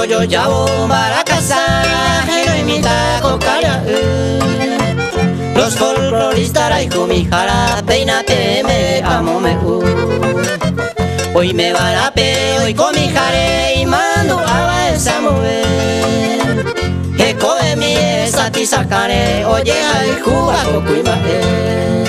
yo llamo para casa, no imita cocaria. Los folcloristas raico mi jara, peínate, me amo me. Hoy me van a pe, hoy con mi jare y mando a esa mujer. Que come mi esa tisacare, oye ay juga cocuimae.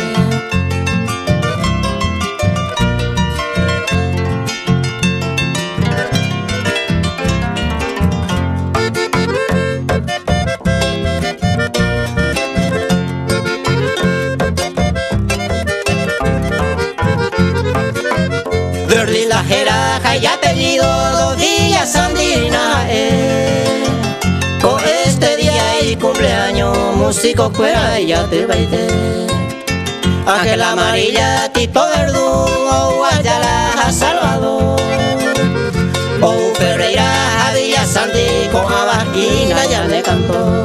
Verdi la jeraja y apellido 2 días andina con este día y cumpleaños músico fuera y ya te baile. Ángel amarilla, Tito Verdún, o Guayala a Salvador, o Ferreira a Villa Santi con Abajina ya le cantó.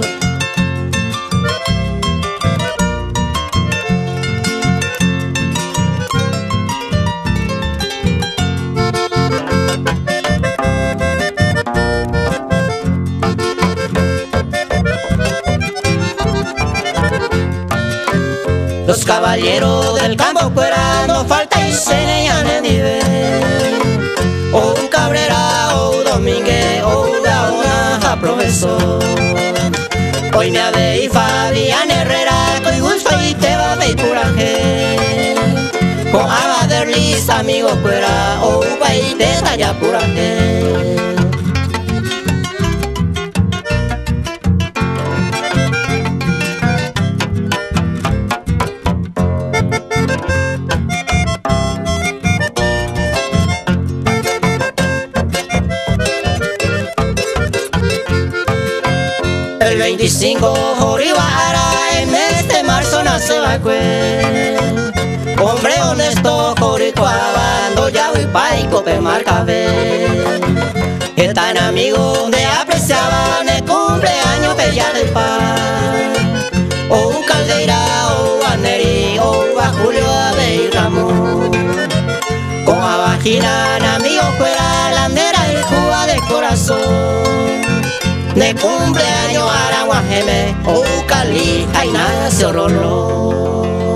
Los caballeros del campo fuera no falta y se nean en nivel. O un Cabrera, o un Domínguez, o una profesor. Hoy me ave y Fabián Herrera, con gusto y te va a ver puraje. Con Abaderlis, amigo fuera, o un país de talla puraje. El 25 Joribara, en mes de marzo nace Bacue. Hombre honesto, Joricuabando, Yahui Paico, Pemarcabe. Es tan amigo de apreciaban el cumpleaños bella del pan. O un Caldeira, o a Neri, o a Julio Abey Ramón. Con Abajina, amigo fuera, landera y Cuba de corazón. De cumpleaños Araguajeme, o Cali, Ignacio Rollo.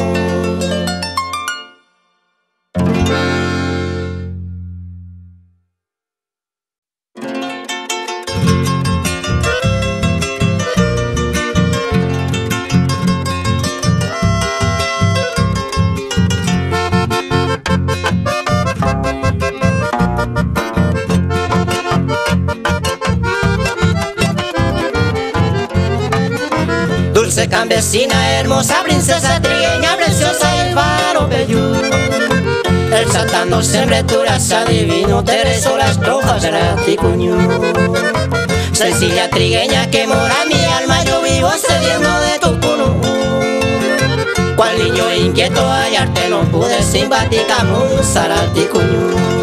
Dulce campesina, hermosa princesa trigueña, preciosa el faro bello. El satano siempre turaza divino, Tereso las estrofas de la ticuño. Sencilla trigueña que mora mi alma, yo vivo sediento de tu cuno. Cual niño inquieto hallarte no pude, simpática musa la ticuño.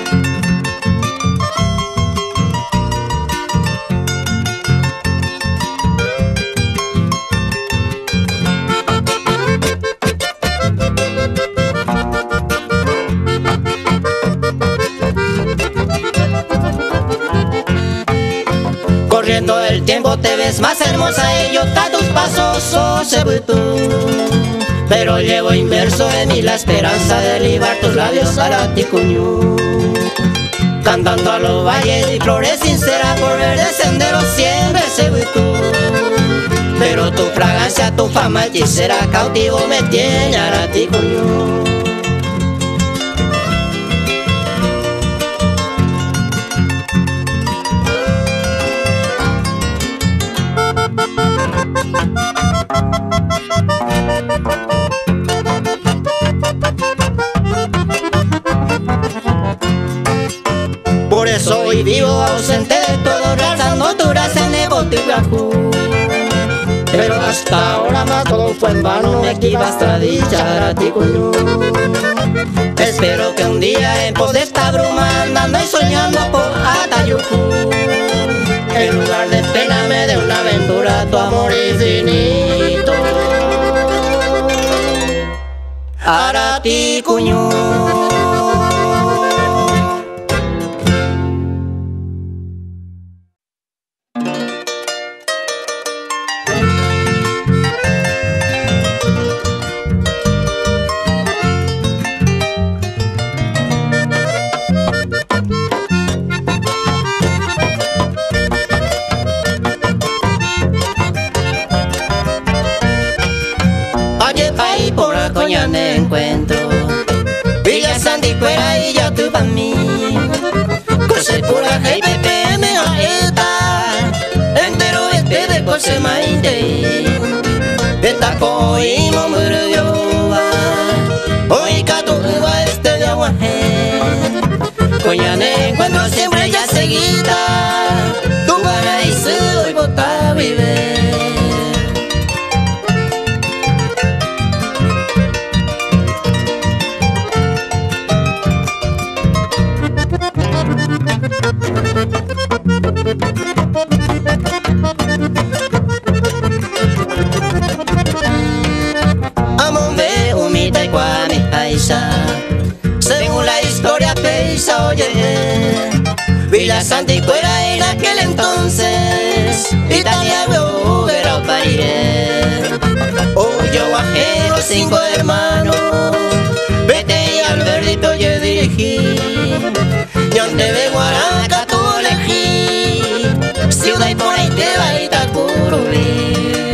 Corriendo el tiempo te ves más hermosa y yo a tus pasos oh, se tú. Pero llevo inmerso en mí la esperanza de libar tus labios a la ticuñú. Cantando a los valles y flores sinceras por verdes senderos siempre se tú. Pero tu fragancia, tu fama hechicera cautivo me tiene a la ticuñú. Por eso hoy vivo ausente de todo, realzando tu gracia en Ebotihuacú. Pero hasta ahora más todo fue en vano, me equivas tradichar a ti cuñú. Espero que un día en pos de esta bruma, andando y soñando por Atayucú, en lugar de pena me dé una aventura, tu amor infinito. Arati cuñú. Sandy fuera y ya tu pa' mí. Cose pura hey pepe me aeta. Entero este de cose maite. Esta koi mo muru yoba. Hoy kato uva este de aguaje. Coyane encuentro siempre ya seguida. Tu paraíso y bota vive. Amombe umita y kwame aisa. Según la historia peisa oye, Villa Santicuera en aquel entonces Italia hubiera paire. Oye guajero 5 hermanos, vete y al verdito yo dirigí. Yonde de Guaraca tú elegí, ciudad y por ahí te va y Itacurubí.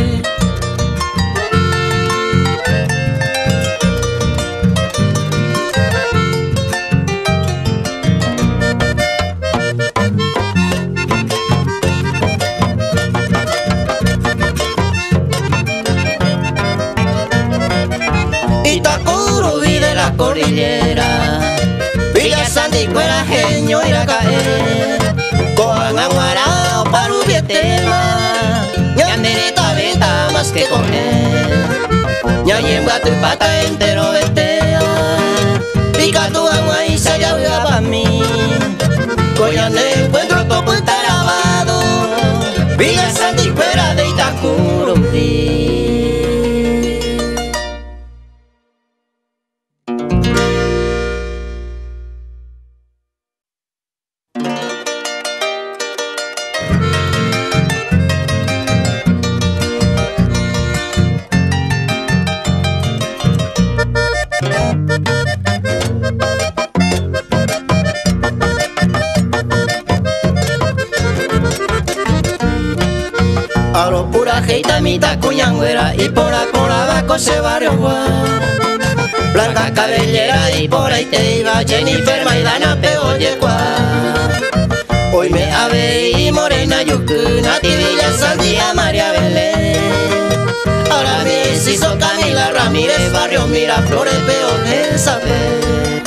Itacurubí de la cordillera, Villa Santicuera, Genio ir a caer. Coan aguarao para Ubietema, ñanderita venta más que comer. Ñayemba tu pata entero vetea, pica tu agua y se ya viva pa' mí. Coyane encuentro topo entarabado, Villa Santicuera de Itacurubí. Aro pura geita mita cuñangüera y por abajo se barrio Blanca cabellera y por ahí te iba Jennifer Maidana peoye Hoy me ave y morena yucuna Villa Sandía María Belén. Ahora me hizo Camila Ramírez barrio Miraflores peor saber.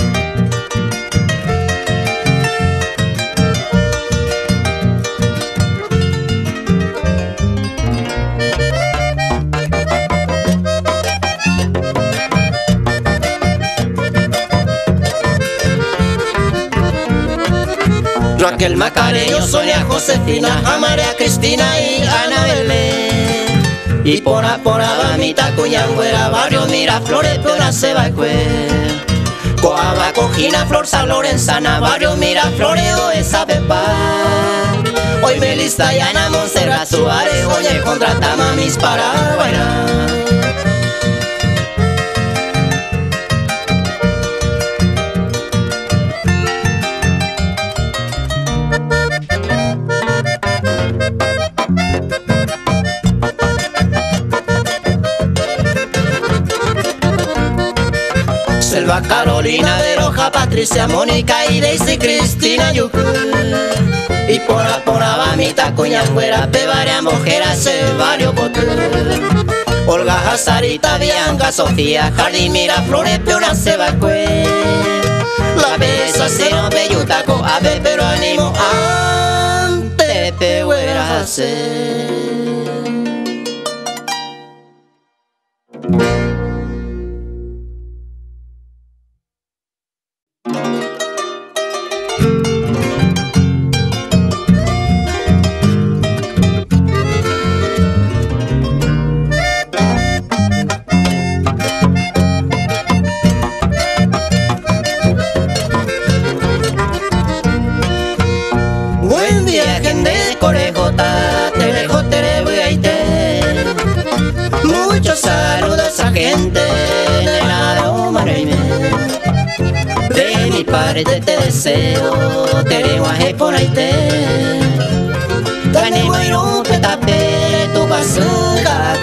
Raquel Macareño, Sonia Josefina, a María Cristina y Ana Belén. Y por Abamita, Cuñangüera, barrio Miraflores, Peona Sebacue. Coaba, Cojina, Flor San Lorenzana, barrio Miraflores, o esa Pepa. Hoy Melissa y Ana Montserrat Suárez, oye, contrata mamis para bailar. Selva, Carolina de Roja, Patricia, Mónica y Daisy, Cristina, Yucu. Y por Abamita, Cuñangüera, Pevaria, Mojera, Cevario, Botú. Olga, Hazarita, Bianca, Sofía, Jardín, Miraflores, Peona, Sebacue. La besa, Cero, Bellutaco, Ave, pero ánimo, ante Pehuera, hacer. Muchos saludos a gente de la Roma Reime. De mi parte te deseo, te lenguaje por ahí te. Gane bueno petape, tu bazooka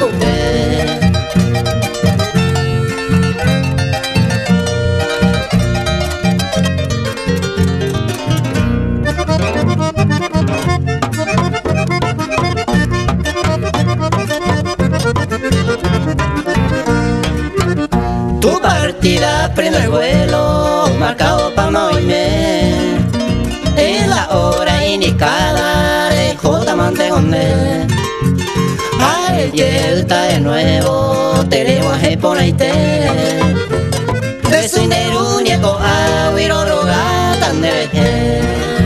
cupé. está de nuevo, tenemos que ponerte. De su neruñeco a huiro roga tan de vejez.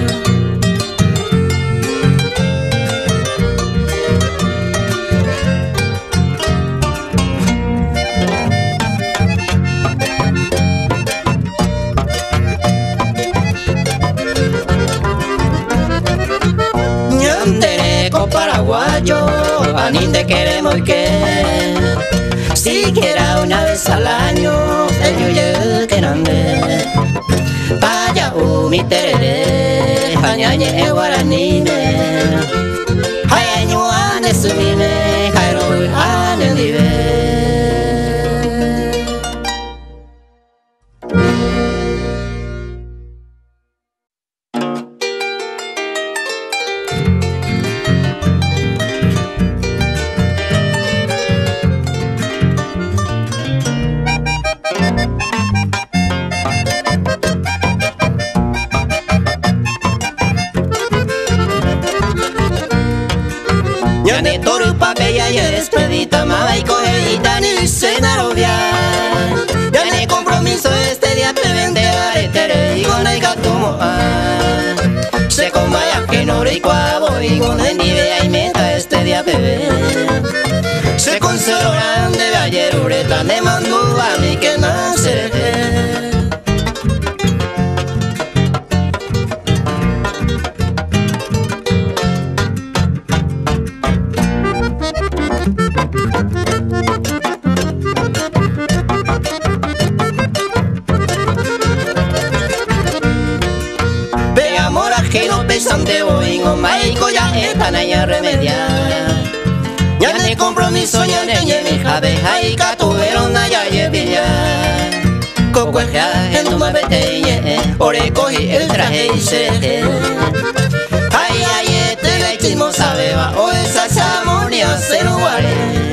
Paraguayo, aninde queremos que siquiera una vez al año el yuye que nande vaya mi terere hañañe e guaranime hayaño ane sumime jairo ane libe. Ñane toru papella y despedita mama y coge y tani cena novia. Ñane compromiso este día te vende aretere y con el gato moa. Se combaya que no rico a voy con el nive y meta este día bebé. Se conservan de ayer ureta me mandó a mí que nace. Pesante voy con maico ya esta naya remedia. Ya ne compromiso ya ne mi jabe hay catuvero naya yevilla. Coco en tu mabete ye ore cogí el traje y se. Ay ay este gaitismo sabe va o esa samonia se lo guarde.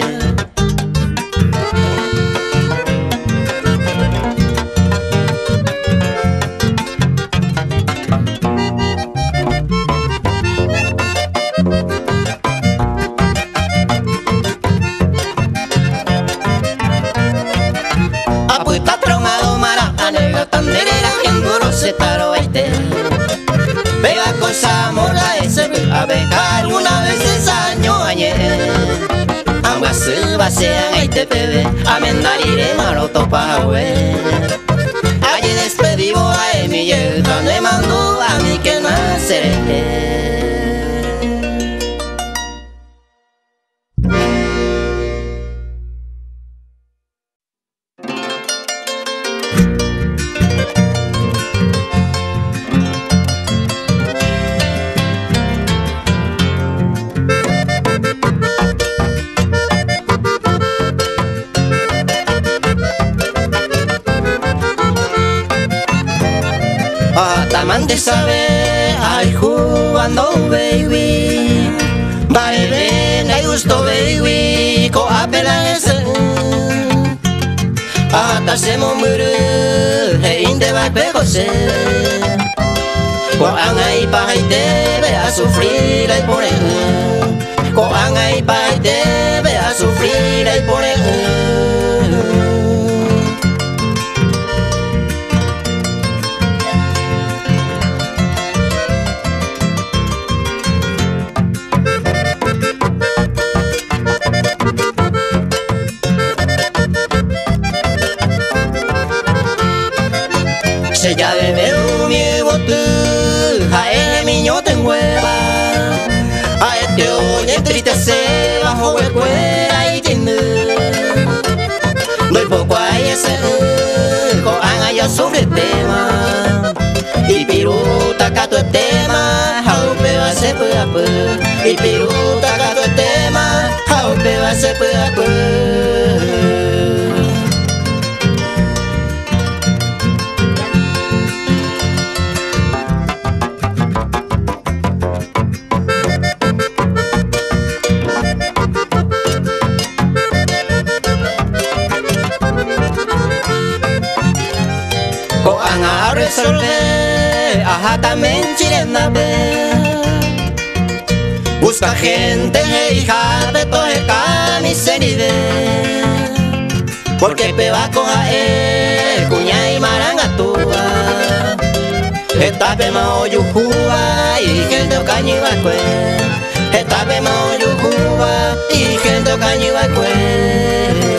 Vega cosa morla ese a beca alguna vez es año ayer. Ambas se vacian este bebé a mendarire malo topa we. Allí despedivo a Emilio me mandó a mí que naceré. Tamante sabe, ay jugando baby, baile me gusto baby, ko apelan ese, hasta se mumure, inde va pegose, ko angai pa debe a sufrir y poner, ko angai pa debe a sufrir y poner. Se ya bebe mi botu, a el niño te hueva, a este oye tristece bajo el cuera y tiene. Doy poco a ese, con anga sobre tema, y piruta cato el tema, jaupe va a ser puapu, y piruta cato el tema, jaupe va a ser puapu. Resolver, ajá también chilena be. Busca gente hija de toje camisenive, porque peba coja cuña y marangatúa. Esta pema oyujuba y gente ocañibacue. Esta pema oyujuba y gente ocañibacue.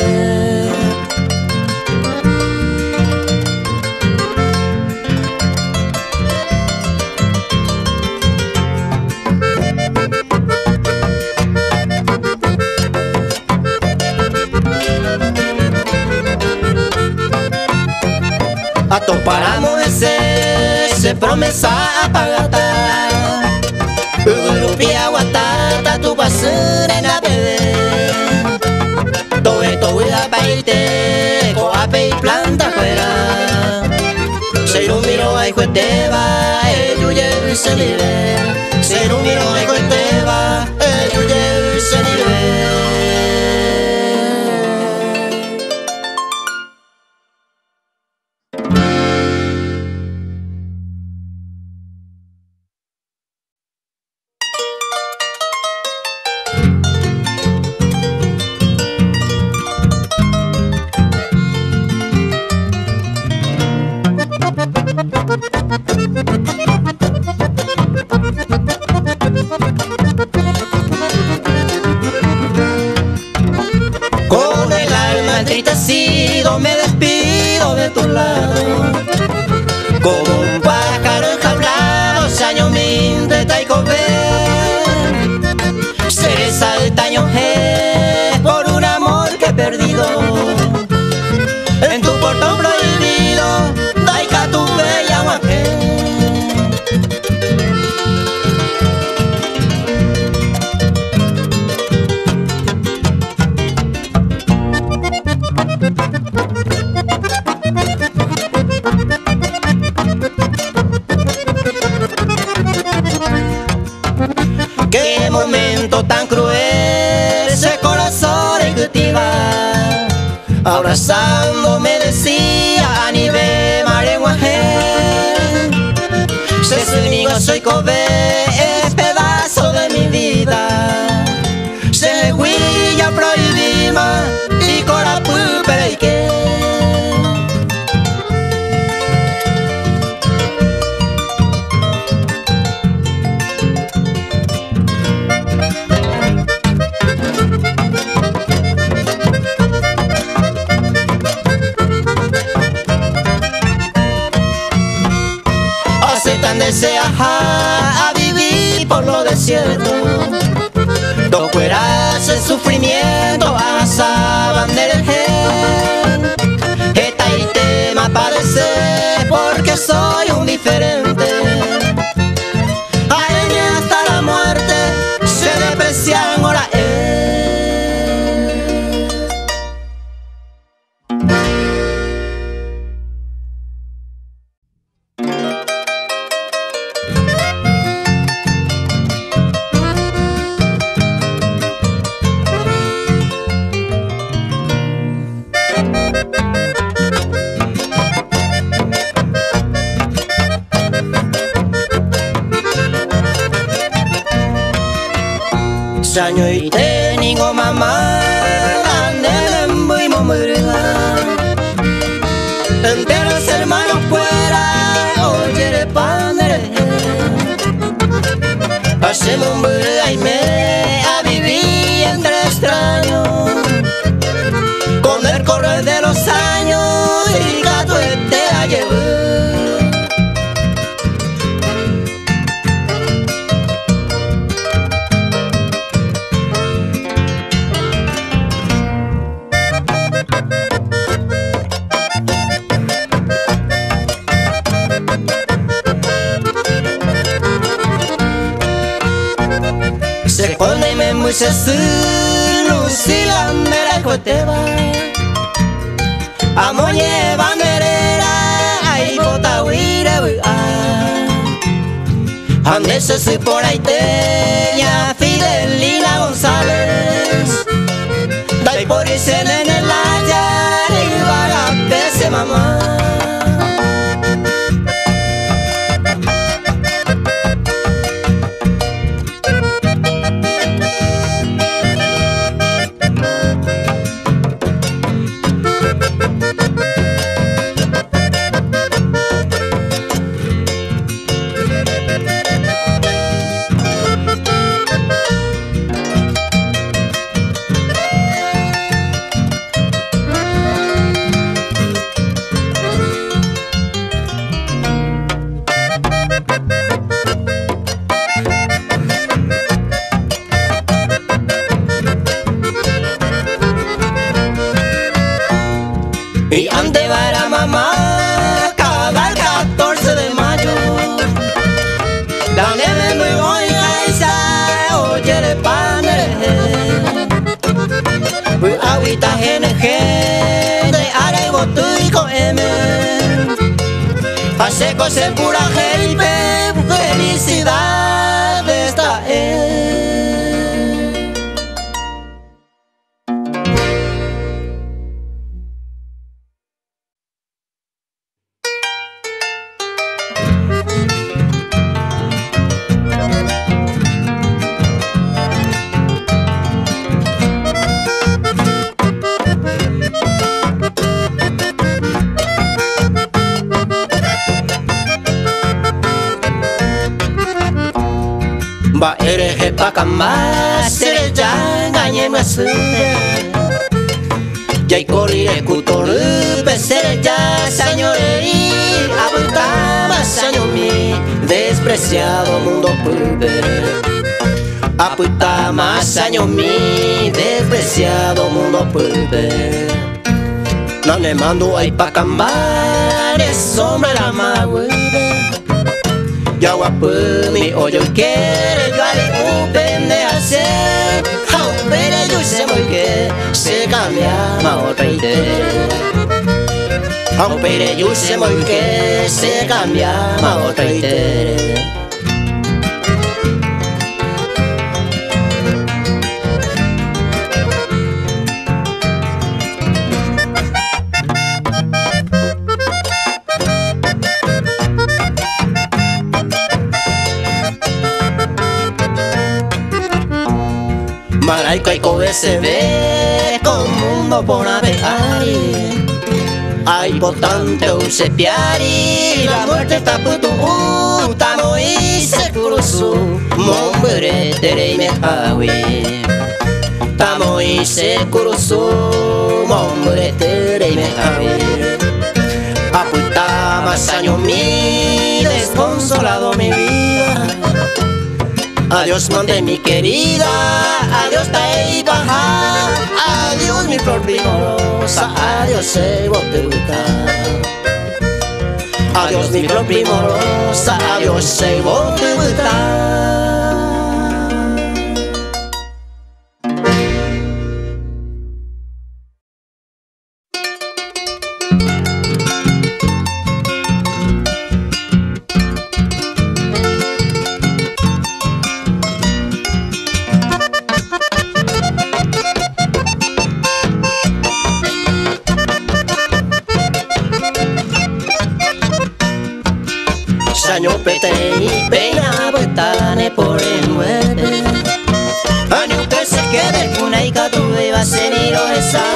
Atoparamos ese promesa apagata. Urupia guatata tu basura en la bebé. Todo esto voy a paite, coape y planta fuera. Se ilumino a hijo de va, el yuye se libre. Se ilumino a hijo de va, el yuye se libre. Con el alma entristecido me despido de tu lado. Como un pájaro enjaulado se año minte taikove. Seré saltaño por un amor que he perdido. En tu portón prohibido, daika tu bella guaje. Qué momento tan cruel, ese corazón ejecutiva. Abrazándome decía, Anibe mareguaje. Se su amigo soy Kobe, es pedazo de mi vida. Se huilla prohibima y corapu pereique. Desea a vivir por lo desierto. No fueras el sufrimiento a sabandereje. Esta y tema padece porque soy un diferente. Ay, hasta la muerte se desprecian ahora Saño y tenigo mamá, anden muy momurga. Enteros hermanos fuera, oye pandere. Hacemos un burga y me a vivir entre extraños. Con el correr de los años y gato este la llevo. Se pone me muy sesulu si la mera coteba. Amoñe banderera ay bota huira huira. Ande se por ahí teña Fidelina González. Dai por irse en el haya y vara mamá. ta gente de are botui con M. Hace cosas pura gente, felicidad esta es. Ba ereje pa kama sere janganye masude Jai kori ekutoru besere ya señoreri Abuta masaño mi despreciado mundo pulpe Abuta masaño mi despreciado mundo pulpe No le mando ay pa kama de sombra la magude Yawapu mi oyo quiere yo haré un pende hacer pero yo sé muy que se cambia ma otra idea pero yo sé muy que se cambia ma otra idea Maraico y cobe se ve con mundo por navegar Hay potente un sepiari La muerte está puto Tamo y se cruzó Mombre tere me hawi Tamo y se cruzó Mombre tere me hawi Aputa más año mi Desconsolado mi vida Adiós monte mi querida, adiós taí baja, adiós mi flor primorosa, adiós botuta. Adiós mi flor primorosa, adiós botuta. Saño pete y peina botane por el muerte Año que se quede una y catube va a ser esa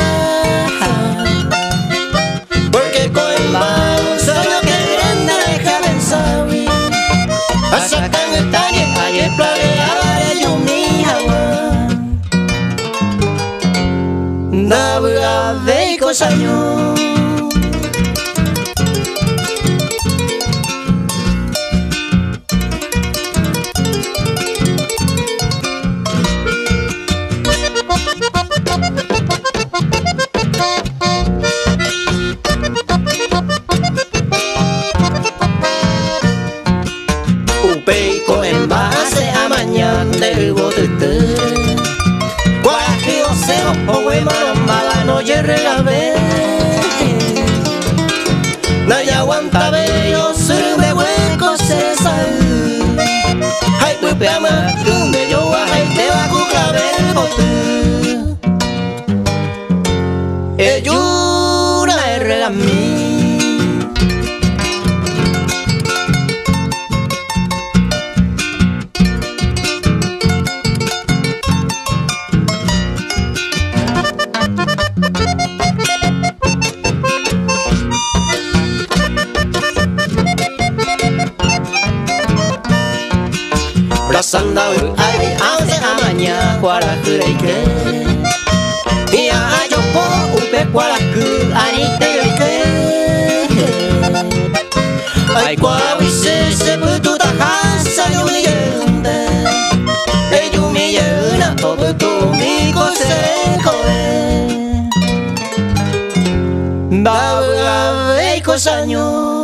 Porque con el mal un sueño que grande deja pensar A sacar el talle, ayer planeaba yo mi agua Nabuga veico saño Peico en base a mañana del botete Guaraji o seo o huemano mala no yerre la ve Naya aguanta bello surme hueco se sal Hay pupe ama donde yo hay te va a cuclaver bote Eyuna erre a mí Sanda ai ause amanya kwara kureike Ia ayo po upe kwara ku anite yoike Ai kwa wise se putu ta hasa yumi yunde E yumi yuna tobutu mi kose koe Dawa veiko sanyo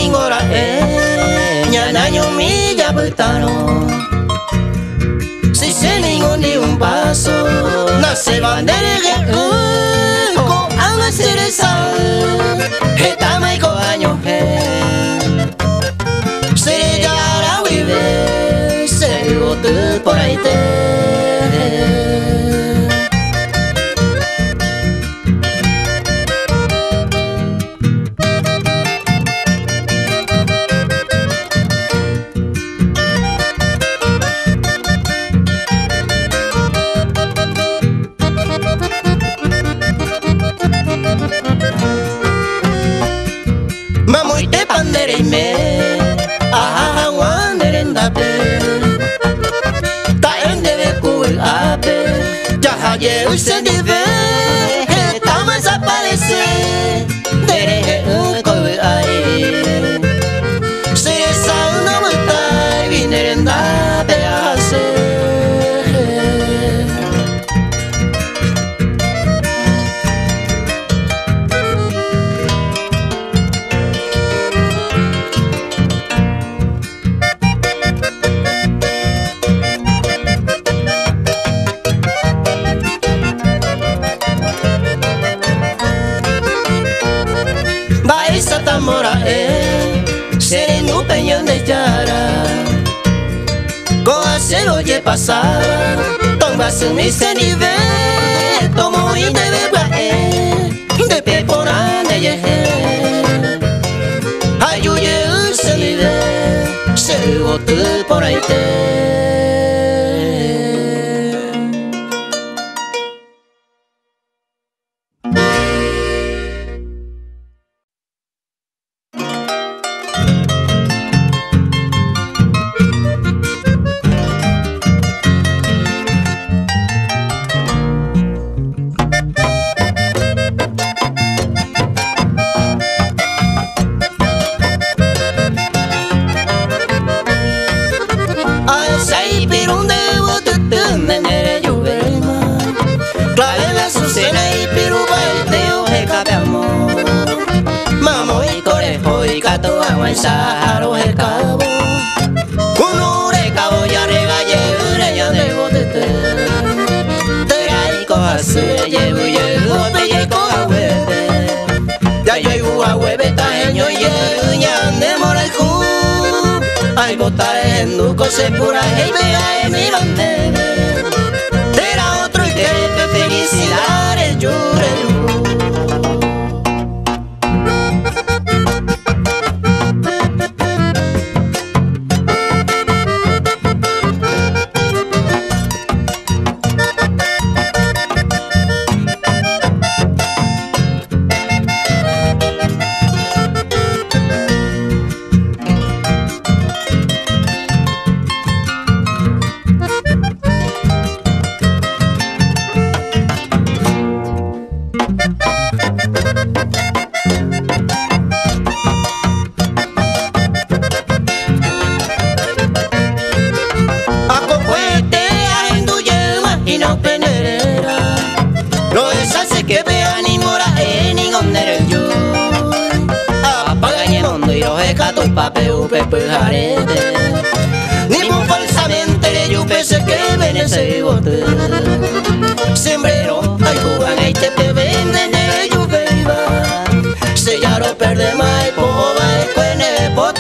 ningora ñanaño mi ya butano. Si se ningún ni un paso, no se van de con agua cereza, estamos y con años se ya la vive, se bote por ahí Ayer se dive, estamos a aparecer, dereje coi ai, se esa una vuelta y viner da pedace. Mora sereno peñón de yara, coa se oye pasar, tomba su mise nivel, tomo y de beba de pepona de yeje, ayuye se nivel, se bote por ahí Saharo el cabo, uno de cabo ya regalle ya de botete, te hay cosas llevo te llevo a hueve, ya llevo a hueve taño y ya de moraju, hay botar en duco se pura y vea en mi bandera, era otro y que felicidades llore. Papeu pepe jarete, ni muy falsamente le yo pensé que ven ese bote. Sembrero, ay jugan y te venden ellos beba. Se ya lo perde más poba y cuene potu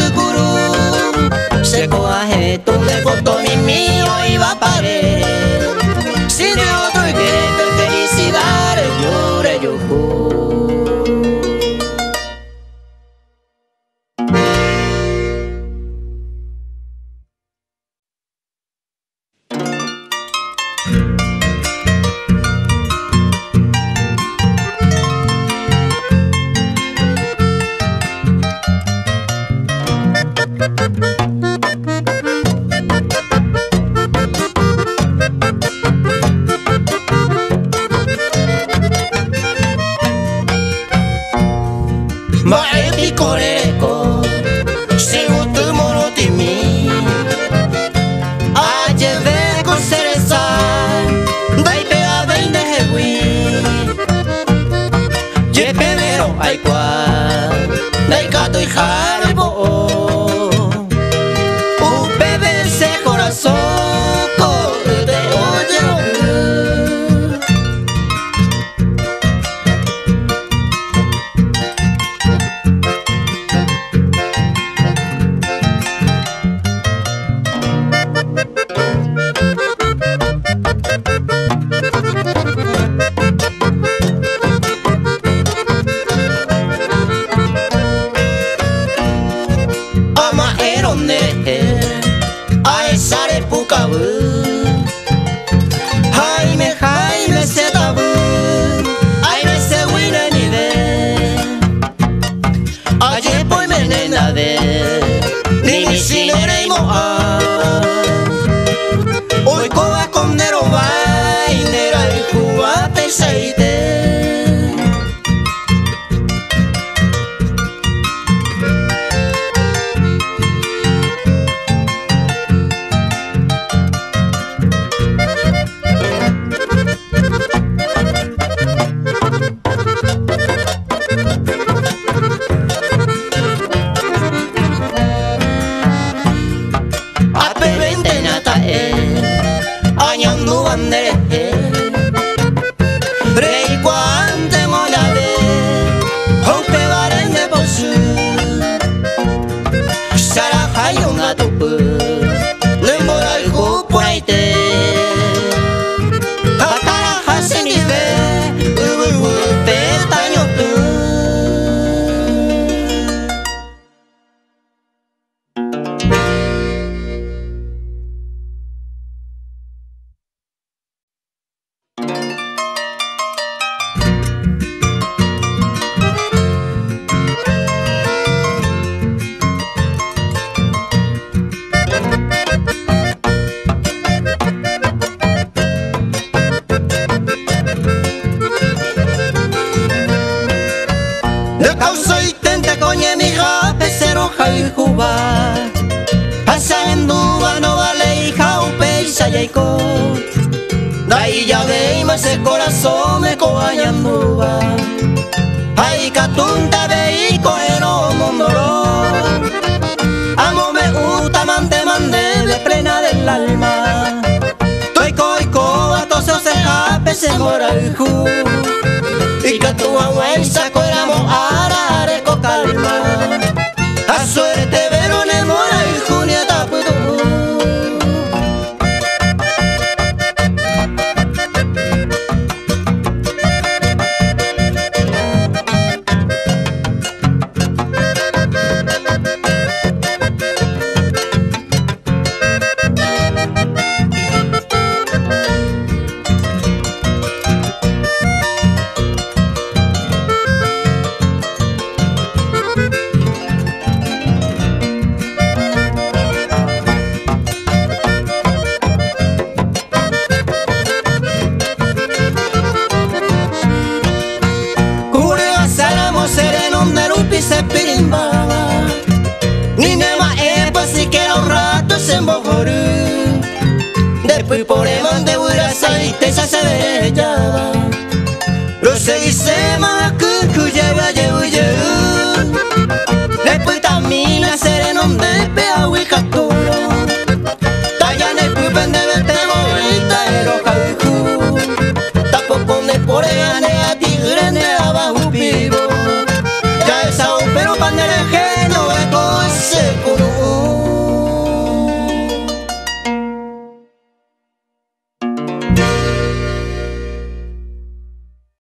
guru. Se coaje tu de foto mi mío y va a pared. Si de otro y que felicidades llore yo. Ay, cuál, dai gato y jaro y tabu. Jaime, Jaime se tabu. Jaime se wina ni ve. Ayer poi menena de. Ni mi sinere mo a. Hoy koa kondero vai nera el kuwa te saite. Rei quante monade, hope varende posu. Sara hayonga topu, lemora ikupu aite. Hatara haseni ve, ubu peta nyotu. Dai ya ve mas el corazón me coañanduba. Ay catunta ve y coero mondoro. Amo me gusta mande de plena del alma. Toy coi coa toso se jape se mora el ju. Y que tu aguenza coeramo arare co calma. A suerte vero ne mora el junio tapudu. Después por el monte Burasai te se bella. Lo seguí se